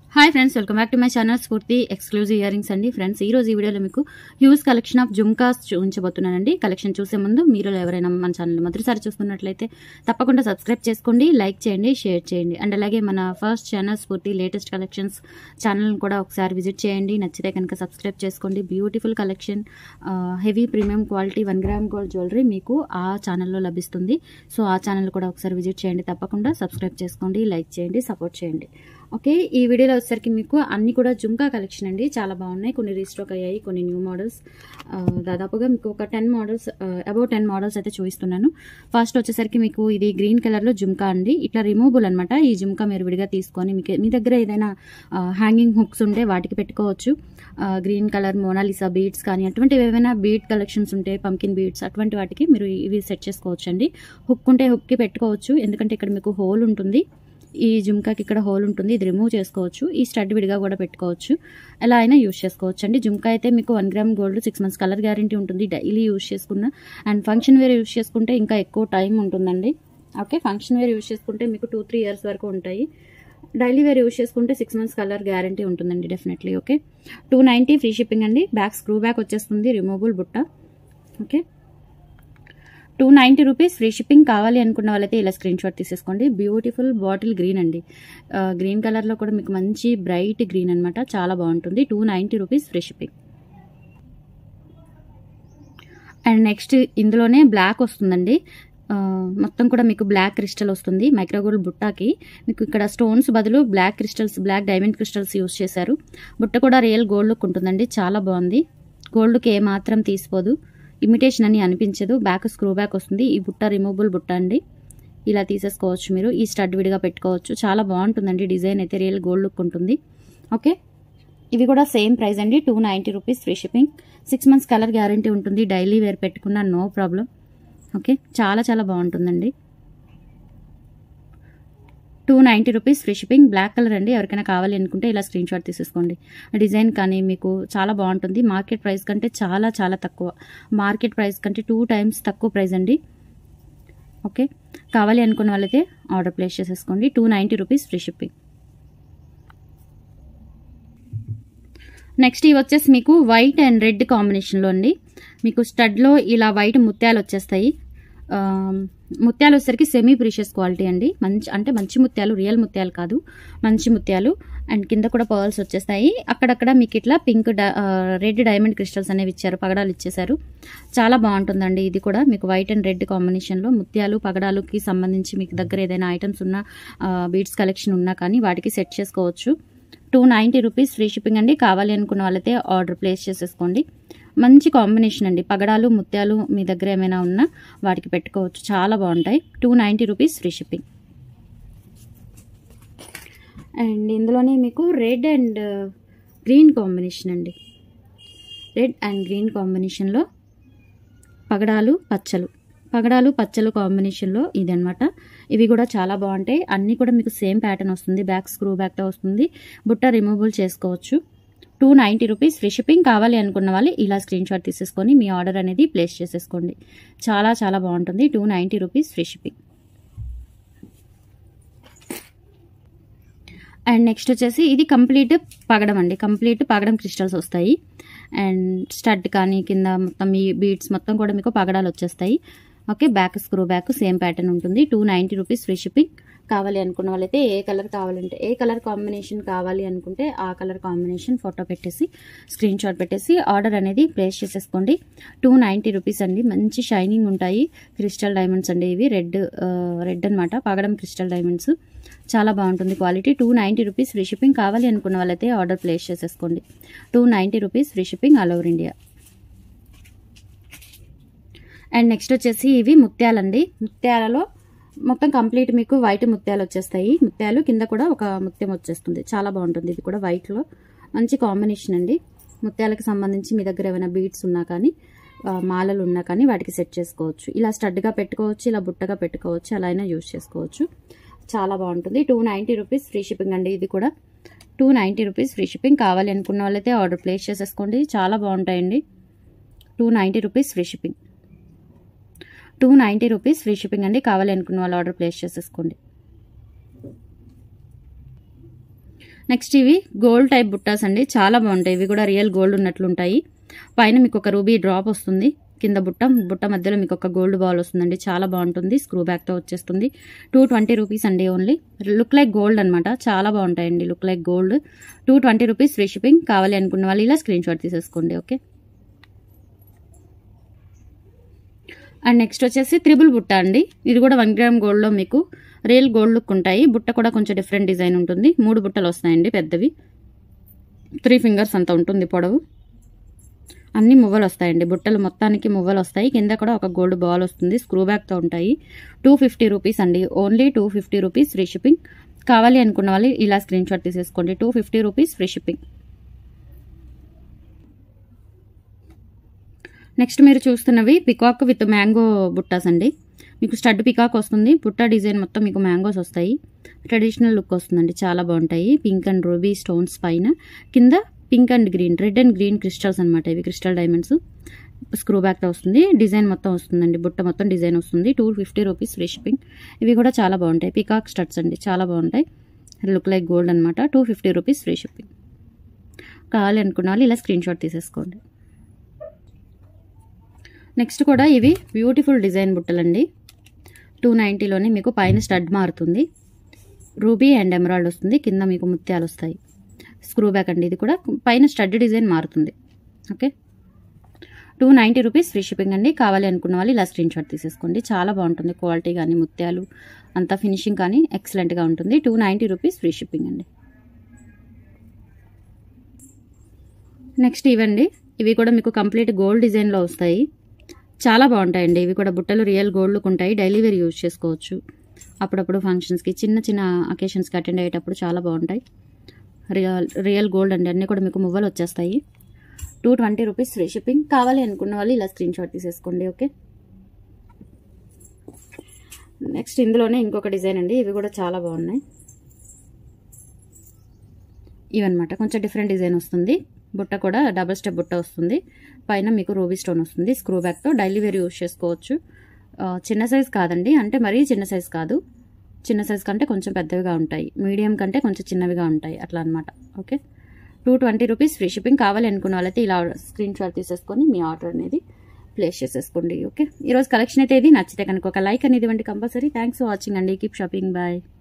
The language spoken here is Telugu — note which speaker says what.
Speaker 1: Hi friends, welcome back to my channel Spoorthi exclusive ear rings అండి. ఫ్రెండ్స్, ఈ రోజు ఈ వీడియోలో మీకు హ్యూజ్ కలెక్షన్ ఆఫ్ జుమ్కాస్ చూపించబోతున్నానండి. కలెక్షన్ చూసే ముందు మీరు ఎవరైనా మన ఛానల్ మొదటిసారి చూస్తున్నట్లయితే తప్పకుండా సబ్స్క్రైబ్ చేసుకోండి, లైక్ చేయండి, షేర్ చేయండి. అండ్ అలాగే మన first channel Spoorthi latest collections channel కూడా ఒకసారి విజిట్ చేయండి. నచ్చితే కనుక సబ్స్క్రైబ్ చేసుకోండి. Beautiful collection, heavy premium quality 1 gram gold jewellery మీకు ఆ ఛానల్లో లభిస్తుంది. సో ఆ ఛానల్ కూడా ఒకసారి విజిట్ చేయండి. తప్పకుండా సబ్స్క్రైబ్ చేసుకోండి, లైక్ చేయండి, సపోర్ట్ చేయండి. ఓకే, ఈ వీడియోలో వచ్చేసరికి మీకు అన్ని కూడా జుమ్కా కలెక్షన్ అండి. చాలా బాగున్నాయి. కొన్ని రీస్టాక్ అయ్యాయి, కొన్ని న్యూ మోడల్స్. దాదాపుగా మీకు ఒక 10 మోడల్స్, అబౌవ్ 10 మోడల్స్ అయితే చూపిస్తున్నాను. ఫస్ట్ వచ్చేసరికి మీకు ఇది గ్రీన్ కలర్లో జుమ్కా అండి. ఇట్లా రిమూవబుల్ అనమాట. ఈ జుమ్కా మీరు విడిగా తీసుకొని మీ దగ్గర ఏదైనా హ్యాంగింగ్ హుక్స్ ఉంటే వాటికి పెట్టుకోవచ్చు. గ్రీన్ కలర్ మోనాలిసా బీడ్స్ కానీ అటువంటివి ఏమైనా బీడ్ కలెక్షన్స్ ఉంటే, పంకిన్ బీడ్స్ అటువంటి వాటికి మీరు ఇవి సెట్ చేసుకోవచ్చు అండి. హుక్ ఉంటే హుక్కి పెట్టుకోవచ్చు, ఎందుకంటే ఇక్కడ మీకు హోల్ ఉంటుంది. ఈ జుమ్కాకి ఇక్కడ హోల్ ఉంటుంది, ఇది రిమూవ్ చేసుకోవచ్చు. ఈ స్టడ్ విడిగా కూడా పెట్టుకోవచ్చు, ఎలా అయినా యూజ్ చేసుకోవచ్చు అండి. జుమ్కా అయితే మీకు 1 gram gold 6 months colour guarantee ఉంటుంది. డైలీ యూజ్ చేసుకున్న అండ్ ఫంక్షన్ వేర్ యూజ్ చేసుకుంటే ఇంకా ఎక్కువ టైం ఉంటుందండి. ఓకే, ఫంక్షన్ వేర్ యూజ్ చేసుకుంటే మీకు 2-3 ఇయర్స్ వరకు ఉంటాయి. డైలీ వేర్ యూజ్ చేసుకుంటే 6 మంత్స్ కలర్ గ్యారంటీ ఉంటుందండి డెఫినెట్లీ. ఓకే, 290 ఫ్రీ షిప్పింగ్ అండి. బ్యాక్ స్క్రూ బ్యాక్ వచ్చేస్తుంది, రిమూవబుల్ బుట్ట. Okay, 290 rupees free shipping. కావాలి అనుకున్న వాళ్ళైతే ఇలా స్క్రీన్ షాట్ తీసేసుకోండి. బ్యూటిఫుల్ బాటిల్ గ్రీన్ అండి. గ్రీన్ కలర్లో కూడా మీకు మంచి బ్రైట్ గ్రీన్ అనమాట, చాలా బాగుంటుంది. 290 rupees free shipping. And next ఇందులోనే బ్లాక్ వస్తుందండి. మొత్తం కూడా మీకు బ్లాక్ క్రిస్టల్ వస్తుంది. మైక్రోగోల్డ్ బుట్టాకి మీకు ఇక్కడ స్టోన్స్ బదులు black crystals, black diamond crystals use చేశారు. బుట్ట కూడా రియల్ గోల్డ్ లుక్ ఉంటుందండి, చాలా బాగుంది. గోల్డ్కి ఏమాత్రం తీసిపోదు, ఇమిటేషన్ అని అనిపించదు. బ్యాక్ స్క్రూ బ్యాక్ వస్తుంది. ఈ బుట్ట రిమూవబుల్ బుట్ట అండి, ఇలా తీసేసుకోవచ్చు మీరు. ఈ స్టడ్ విడిగా పెట్టుకోవచ్చు, చాలా బాగుంటుందండి. డిజైన్ అయితే రియల్ గోల్డ్ లుక్ ఉంటుంది. ఓకే, ఇవి కూడా సేమ్ ప్రైస్ అండి. 290 rupees free shipping. 6 months colour guarantee ఉంటుంది. డైలీ వేర్ పెట్టుకున్నా నో ప్రాబ్లం. ఓకే, చాలా చాలా బాగుంటుందండి. 290 rupees free shipping. Black colour అండి. ఎవరికైనా కావాలి అనుకుంటే ఇలా స్క్రీన్ షాట్ తీసేసుకోండి. డిజైన్ కానీ మీకు చాలా బాగుంటుంది. మార్కెట్ ప్రైస్ కంటే చాలా చాలా తక్కువ. మార్కెట్ ప్రైస్ కంటే 2 టైమ్స్ తక్కువ ప్రైస్ అండి. ఓకే, కావాలి అనుకున్న వాళ్ళైతే ఆర్డర్ ప్లేస్ చేసేసుకోండి. 290 రూపీస్ ఫ్రీ షిప్పింగ్. నెక్స్ట్ ఇవి వచ్చేసి మీకు వైట్ అండ్ రెడ్ కాంబినేషన్లో అండి. మీకు స్టడ్లో ఇలా వైట్ ముత్యాలు వచ్చేస్తాయి. ముత్యాలు వచ్చేసరికి సెమీ ప్రీషియస్ క్వాలిటీ అండి. మంచి ముత్యాలు, రియల్ ముత్యాలు కాదు, మంచి ముత్యాలు. అండ్ కింద కూడా పర్ల్స్ వచ్చేస్తాయి. అక్కడక్కడ మీకు ఇట్లా పింక్ రెడ్ డైమండ్ క్రిస్టల్స్ అనేవి ఇచ్చారు, పగడాలు ఇచ్చేసారు. చాలా బాగుంటుందండి. ఇది కూడా మీకు వైట్ అండ్ రెడ్ కాంబినేషన్లో ముత్యాలు పగడాలుకి సంబంధించి మీకు దగ్గర ఏదైనా ఐటమ్స్ ఉన్నా, బీడ్స్ కలెక్షన్ ఉన్నా కానీ వాటికి సెట్ చేసుకోవచ్చు. 290 రూపీస్ ఫ్రీ షిప్పింగ్ అండి. కావాలి అనుకున్న వాళ్ళైతే ఆర్డర్ ప్లేస్ చేసేసుకోండి. మంచి కాంబినేషన్ అండి. పగడాలు ముత్యాలు మీ దగ్గర ఏమైనా ఉన్నా వాటికి పెట్టుకోవచ్చు, చాలా బాగుంటాయి. 290 రూపీస్ ఫ్రీ షిప్పింగ్. అండ్ ఇందులోనే మీకు రెడ్ అండ్ గ్రీన్ కాంబినేషన్ అండి. రెడ్ అండ్ గ్రీన్ కాంబినేషన్లో పగడాలు పచ్చలు కాంబినేషన్లో ఇది అనమాట. ఇవి కూడా చాలా బాగుంటాయి. అన్నీ కూడా మీకు సేమ్ ప్యాటర్న్ వస్తుంది. బ్యాక్ స్క్రూ బ్యాక్తో వస్తుంది. బుట్ట రిమూవబుల్ చేసుకోవచ్చు. 290 రూపీస్ ఫ్రీ షిప్పింగ్. కావాలి అనుకున్న వాళ్ళు ఇలా స్క్రీన్ షాట్ తీసేసుకొని మీ ఆర్డర్ అనేది ప్లేస్ చేసేసుకోండి. చాలా చాలా బాగుంటుంది. 290 rupees free shipping. And next వచ్చేసి ఇది కంప్లీట్ పగడం అండి. కంప్లీట్ పగడం క్రిస్టల్స్ వస్తాయి. అండ్ స్టడ్ కానీ కింద మొత్తం ఈ బీడ్స్ మొత్తం కూడా మీకు పగడాలు వచ్చేస్తాయి. Okay, back screw back same pattern ఉంటుంది. 290 రూపీస్ ఫ్రీ షిప్పింగ్. కావాలి అనుకున్న వాళ్ళైతే ఏ కలర్ కావాలంటే ఏ కలర్ కాంబినేషన్ కావాలి అనుకుంటే ఆ కలర్ కాంబినేషన్ ఫోటో పెట్టేసి స్క్రీన్ షాట్ పెట్టేసి ఆర్డర్ అనేది ప్లేస్ చేసేసుకోండి. 290 రూపీస్ అండి. మంచి షైనింగ్ ఉంటాయి. క్రిస్టల్ డైమండ్స్ అండి ఇవి. రెడ్ అనమాట, పగడం క్రిస్టల్ డైమండ్స్. చాలా బాగుంటుంది క్వాలిటీ. 290 rupees free shipping. కావాలి అనుకున్న వాళ్ళైతే ఆర్డర్ ప్లేస్ చేసేసుకోండి. 290 rupees free shipping all over India. And next వచ్చేసి ఇవి ముత్యాలండి. ముత్యాలలో మొత్తం కంప్లీట్ మీకు వైట్ ముత్యాలు వచ్చేస్తాయి. ముత్యాలు కింద కూడా ఒక ముత్యం వచ్చేస్తుంది. చాలా బాగుంటుంది. ఇది కూడా వైట్లో మంచి కాంబినేషన్ అండి. ముత్యాలకు సంబంధించి మీ దగ్గర ఏమైనా బీడ్స్ ఉన్నా కానీ, మాలలు ఉన్నా కానీ వాటికి సెట్ చేసుకోవచ్చు. ఇలా స్టడ్గా పెట్టుకోవచ్చు, ఇలా బుట్టగా పెట్టుకోవచ్చు, అలా అయినా యూజ్ చేసుకోవచ్చు. చాలా బాగుంటుంది. 290 రూపీస్ ఫ్రీ షిప్పింగ్ అండి. ఇది కూడా 290 రూపీస్ ఫ్రీ షిప్పింగ్. కావాలి అనుకున్న వాళ్ళైతే ఆర్డర్ ప్లేస్ చేసేసుకోండి. చాలా బాగుంటాయండి. 290 rupees free shipping. 290 rupees free shipping అండి. కావాలి అనుకున్న వాళ్ళు ఆర్డర్ ప్లేస్ చేసేసుకోండి. నెక్స్ట్ ఇవి గోల్డ్ టైప్ బుట్టాస్ అండి, చాలా బాగుంటాయి. ఇవి కూడా రియల్ గోల్డ్ ఉన్నట్లుంటాయి. పైన మీకు ఒక రూబీ డ్రాప్ వస్తుంది, కింద బుట్ట మధ్యలో మీకు ఒక గోల్డ్ బాల్ వస్తుందండి. చాలా బాగుంటుంది, స్క్రూ బ్యాక్తో వచ్చేస్తుంది. 220 రూపీస్ అండి ఓన్లీ. లుక్ లైక్ గోల్డ్ అనమాట, చాలా బాగుంటాయండి. Look like gold. 220 rupees free shipping. కావాలి అనుకున్న వాళ్ళు ఇలా స్క్రీన్ షాట్ తీసేసుకోండి. ఓకే. అండ్ నెక్స్ట్ వచ్చేసి త్రిబుల్ బుట్ట అండి. ఇది కూడా 1 గ్రామ్ గోల్డ్లో మీకు రియల్ గోల్డ్ లుక్ ఉంటాయి. బుట్ట కూడా కొంచెం డిఫరెంట్ డిజైన్ ఉంటుంది. 3 బుట్టలు వస్తాయండి పెద్దవి, 3 ఫింగర్స్ అంత ఉంటుంది పొడవు. అన్ని మువ్వలు వస్తాయండి, బుట్టలు మొత్తానికి మువ్వలు వస్తాయి. కింద కూడా ఒక గోల్డ్ బాల్ వస్తుంది, స్క్రూ బ్యాక్తో ఉంటాయి. 250 రూపీస్ అండి ఓన్లీ. 250 rupees free shipping. కావాలి అనుకున్న వాళ్ళు ఇలా స్క్రీన్ షాట్ తీసేసుకోండి. 250 రూపీస్ ఫ్రీ షిప్పింగ్. నెక్స్ట్ మీరు చూస్తున్నవి పికాక్ విత్ మ్యాంగో బుట్టాస్ అండి. మీకు స్టడ్ పికాక్ వస్తుంది, బుట్ట డిజైన్ మొత్తం మీకు మ్యాంగోస్ వస్తాయి. ట్రెడిషనల్ లుక్ వస్తుందండి, చాలా బాగుంటాయి. పింక్ అండ్ రూబీ స్టోన్స్ పైన, కింద pink and green, red and green crystals అనమాట. ఇవి క్రిస్టల్ డైమండ్స్. స్క్రూ బ్యాక్తో వస్తుంది, డిజైన్ మొత్తం వస్తుందండి, బుట్ట మొత్తం డిజైన్ వస్తుంది. 250 రూపీస్ ఫ్రీ షిప్పింగ్. ఇవి కూడా చాలా బాగుంటాయి, పికాక్ స్టడ్స్ అండి, చాలా బాగుంటాయి. లుక్ లైక్ గోల్డ్ అనమాట. 250 రూపీస్ ఫ్రీ షిప్పింగ్. కావాలి అనుకున్న వాళ్ళు ఇలా స్క్రీన్ షాట్ తీసేసుకోండి. నెక్స్ట్ కూడా ఇవి బ్యూటిఫుల్ డిజైన్ బుట్టలండి. 290లోనే మీకు పైన స్టడ్ మారుతుంది, రూబీ అండ్ ఎమరాల్డ్ వస్తుంది, కింద మీకు ముత్యాలు వస్తాయి. స్క్రూ బ్యాక్ అండి, ఇది కూడా పైన స్టడ్ డిజైన్ మారుతుంది. ఓకే. 290 రూపీస్ ఫ్రీ షిప్పింగ్ అండి. కావాలి అనుకున్న వాళ్ళు ఇలా స్క్రీన్ షాట్ తీసేసుకోండి. చాలా బాగుంటుంది, క్వాలిటీ కానీ ముత్యాలు అంతా ఫినిషింగ్ కానీ ఎక్సలెంట్గా ఉంటుంది. 290 రూపీస్ ఫ్రీ షిప్పింగ్ అండి. నెక్స్ట్ ఇవండి, ఇవి కూడా మీకు కంప్లీట్ గోల్డ్ డిజైన్లో వస్తాయి. చాలా బాగుంటాయండి. ఇవి కూడా బుట్టలు రియల్ గోల్డ్ లుక్ ఉంటాయి. డైలీ వేర్ యూజ్ చేసుకోవచ్చు. అప్పుడప్పుడు ఫంక్షన్స్కి, చిన్న చిన్న అకేషన్స్కి అటెండ్ అయ్యేటప్పుడు చాలా బాగుంటాయి. రియల్ గోల్డ్ అండి, అన్నీ కూడా మీకు మువ్వలు వచ్చేస్తాయి. 220 రూపీస్ ఫ్రీ షిప్పింగ్. కావాలి అనుకున్న వాళ్ళు ఇలా స్క్రీన్ షాట్ తీసేసుకోండి. ఓకే. నెక్స్ట్ ఇందులోనే ఇంకొక డిజైన్ అండి. ఇవి కూడా చాలా బాగున్నాయి. ఇవన్నమాట, కొంచెం డిఫరెంట్ డిజైన్ వస్తుంది. బుట్ట కూడా డబుల్ స్టెప్ బుట్ట వస్తుంది, పైన మీకు రూబీ స్టోన్ వస్తుంది. స్క్రూ బ్యాక్తో డైలీ వేర్ యూజ్ చేసుకోవచ్చు. చిన్న సైజ్ కాదండి, అంటే మరీ చిన్న సైజ్ కాదు. చిన్న సైజ్ కంటే కొంచెం పెద్దవిగా ఉంటాయి, మీడియం కంటే కొంచెం చిన్నవిగా ఉంటాయి, అట్లా అనమాట. ఓకే. 220 rupees free shipping. కావాలి అనుకున్న వాళ్ళైతే ఇలా స్క్రీన్ షాట్ తీసేసుకొని మీ ఆర్డర్ అనేది ప్లేస్ చేసేసుకోండి. ఓకే. ఈరోజు కలెక్షన్ అయితే ఇది. నచ్చితే కనుక ఒక లైక్ అనేది ఇవ్వండి కంపల్సరీ. థ్యాంక్స్ ఫర్ వాచింగ్ అండి. Keep shopping. బాయ్.